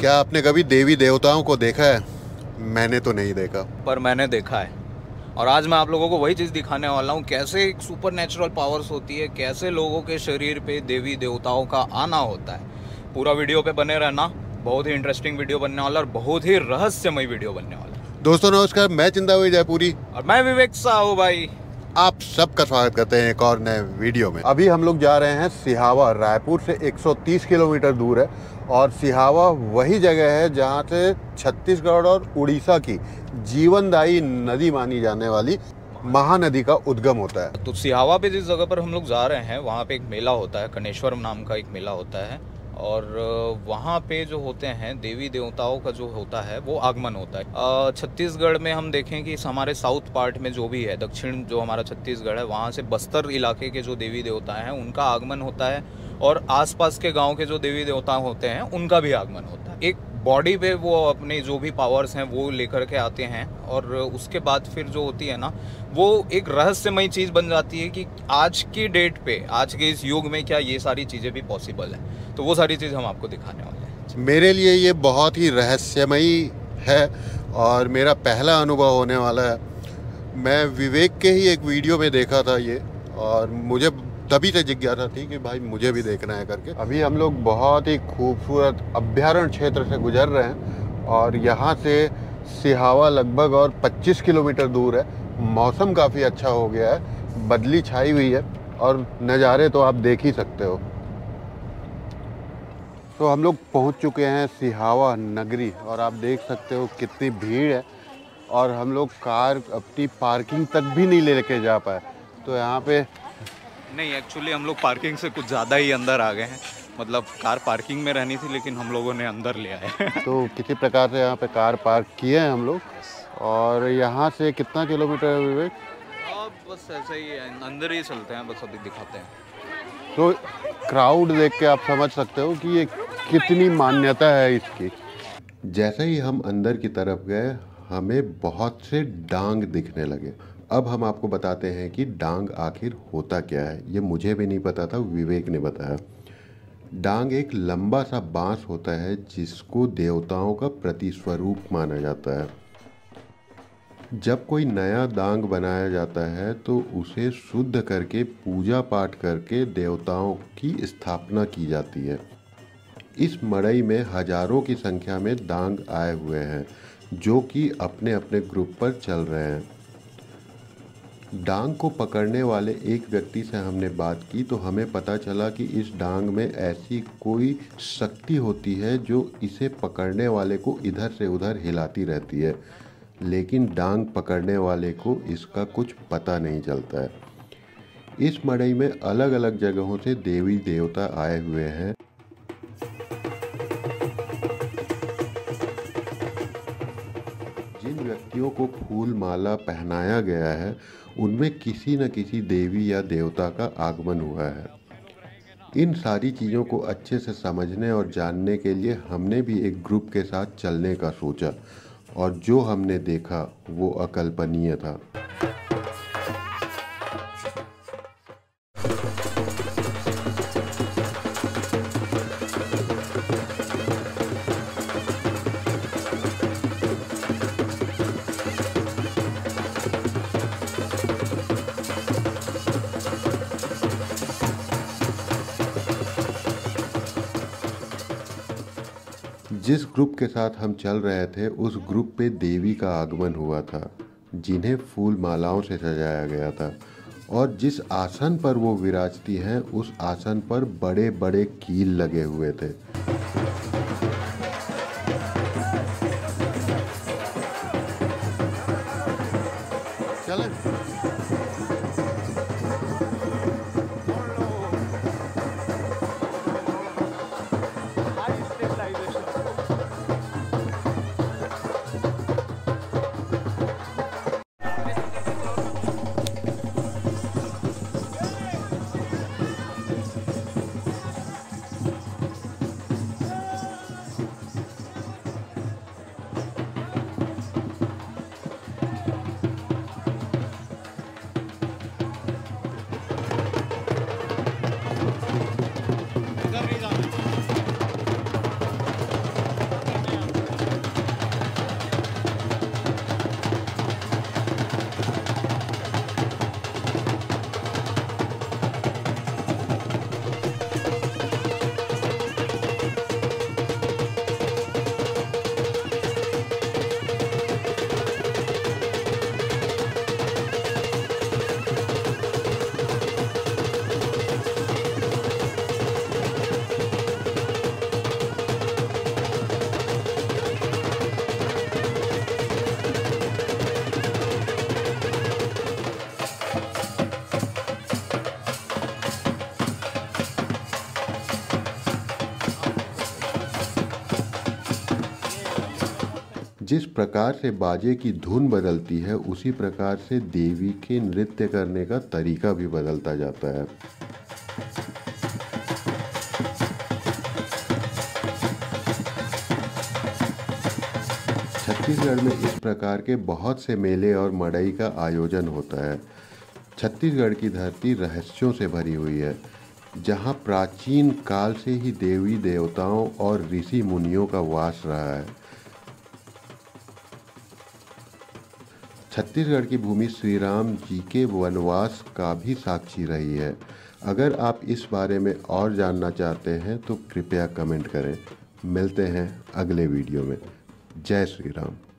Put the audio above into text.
क्या आपने कभी देवी देवताओं को देखा है? मैंने तो नहीं देखा, पर मैंने देखा है। और आज मैं आप लोगों को वही चीज़ दिखाने वाला हूँ, कैसे एक सुपर नेचुरल पावर्स होती है, कैसे लोगों के शरीर पे देवी देवताओं का आना होता है। पूरा वीडियो पे बने रहना, बहुत ही इंटरेस्टिंग वीडियो बनने वाला और बहुत ही रहस्यमय वीडियो बनने वाला। दोस्तों नमस्कार, मैं चिंतामणि जयपुरी और मैं विवेक साहू भाई। आप सबका स्वागत करते हैं एक और नए वीडियो में। अभी हम लोग जा रहे हैं सिहावा। रायपुर से 130 किलोमीटर दूर है और सिहावा वही जगह है जहां से छत्तीसगढ़ और उड़ीसा की जीवनदायी नदी मानी जाने वाली महानदी का उद्गम होता है। तो सिहावा पे जिस जगह पर हम लोग जा रहे हैं वहाँ पे एक मेला होता है, कनेश्वर नाम का एक मेला होता है। और वहाँ पे जो होते हैं देवी देवताओं का जो होता है वो आगमन होता है। छत्तीसगढ़ में हम देखें कि हमारे साउथ पार्ट में जो भी है, दक्षिण जो हमारा छत्तीसगढ़ है, वहाँ से बस्तर इलाके के जो देवी देवता हैं उनका आगमन होता है और आसपास के गांव के जो देवी देवता होते हैं उनका भी आगमन होता है। एक बॉडी पे वो अपने जो भी पावर्स हैं वो लेकर के आते हैं और उसके बाद फिर जो होती है ना, वो एक रहस्यमय चीज़ बन जाती है कि आज की डेट पे, आज के इस युग में क्या ये सारी चीज़ें भी पॉसिबल है। तो वो सारी चीज़ हम आपको दिखाने वाले हैं। मेरे लिए ये बहुत ही रहस्यमयी है और मेरा पहला अनुभव होने वाला है। मैं विवेक के ही एक वीडियो में देखा था ये, और मुझे तभी से जिज्ञासा थी कि भाई मुझे भी देखना है करके। अभी हम लोग बहुत ही खूबसूरत अभ्यारण्य क्षेत्र से गुजर रहे हैं और यहाँ से सिहावा लगभग और 25 किलोमीटर दूर है। मौसम काफ़ी अच्छा हो गया है, बदली छाई हुई है और नज़ारे तो आप देख ही सकते हो। तो हम लोग पहुँच चुके हैं सिहावा नगरी और आप देख सकते हो कितनी भीड़ है और हम लोग कार अपनी पार्किंग तक भी नहीं लेके जा पाए। तो यहाँ पे नहीं, एक्चुअली हम लोग पार्किंग से कुछ ज़्यादा ही अंदर आ गए हैं। मतलब कार पार्किंग में रहनी थी लेकिन हम लोगों ने अंदर ले आए। तो किसी प्रकार से यहाँ पे कार पार्क किए हैं हम लोग। और यहाँ से कितना किलोमीटर है विवेक? बस ऐसे ही है, अंदर ही चलते हैं, बस अभी दिखाते हैं। तो क्राउड देख के आप समझ सकते हो कि ये कितनी मान्यता है इसकी। जैसे ही हम अंदर की तरफ गए हमें बहुत से डांग दिखने लगे। अब हम आपको बताते हैं कि डांग आखिर होता क्या है। ये मुझे भी नहीं पता था, विवेक ने बताया। डांग एक लंबा सा बांस होता है जिसको देवताओं का प्रतिस्वरूप माना जाता है। जब कोई नया डांग बनाया जाता है तो उसे शुद्ध करके पूजा पाठ करके देवताओं की स्थापना की जाती है। इस मड़ई में हजारों की संख्या में डांग आए हुए हैं जो कि अपने अपने ग्रुप पर चल रहे हैं। डांग को पकड़ने वाले एक व्यक्ति से हमने बात की तो हमें पता चला कि इस डांग में ऐसी कोई शक्ति होती है जो इसे पकड़ने वाले को इधर से उधर हिलाती रहती है, लेकिन डांग पकड़ने वाले को इसका कुछ पता नहीं चलता है। इस मड़ई में अलग अलग जगहों से देवी देवता आए हुए हैं। जिन व्यक्तियों को फूल माला पहनाया गया है उनमें किसी न किसी देवी या देवता का आगमन हुआ है। इन सारी चीज़ों को अच्छे से समझने और जानने के लिए हमने भी एक ग्रुप के साथ चलने का सोचा और जो हमने देखा वो अकल्पनीय था। जिस ग्रुप के साथ हम चल रहे थे उस ग्रुप पे देवी का आगमन हुआ था जिन्हें फूल मालाओं से सजाया गया था, और जिस आसन पर वो विराजती हैं उस आसन पर बड़े बड़े कील लगे हुए थे। चलें? जिस प्रकार से बाजे की धुन बदलती है उसी प्रकार से देवी के नृत्य करने का तरीका भी बदलता जाता है। छत्तीसगढ़ में इस प्रकार के बहुत से मेले और मड़ई का आयोजन होता है। छत्तीसगढ़ की धरती रहस्यों से भरी हुई है, जहाँ प्राचीन काल से ही देवी देवताओं और ऋषि मुनियों का वास रहा है। छत्तीसगढ़ की भूमि श्री राम जी के वनवास का भी साक्षी रही है। अगर आप इस बारे में और जानना चाहते हैं तो कृपया कमेंट करें। मिलते हैं अगले वीडियो में। जय श्री राम।